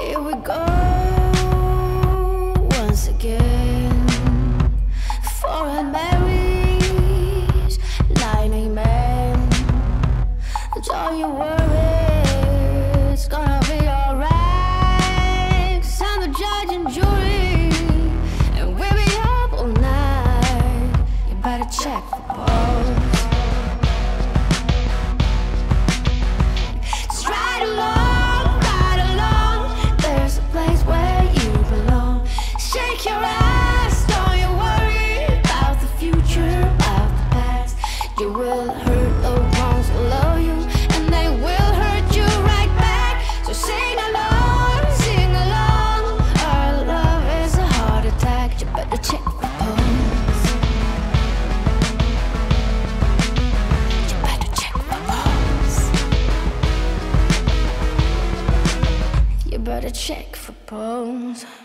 Here we go once again. Foreign marriage, lying amen. Don't you worry, it's gonna be alright. 'Cause I'm the judge and jury, and we'll be up all night. You better check the pulse. Just ride along, there's a place where you belong. Shake your ass, don't you worry about the future, about the past. You will hurt the ones who love you, and they will hurt you right back. So sing along, our love is a heart attack. You better check the pulse. You better check the pulse. You better check for pulse.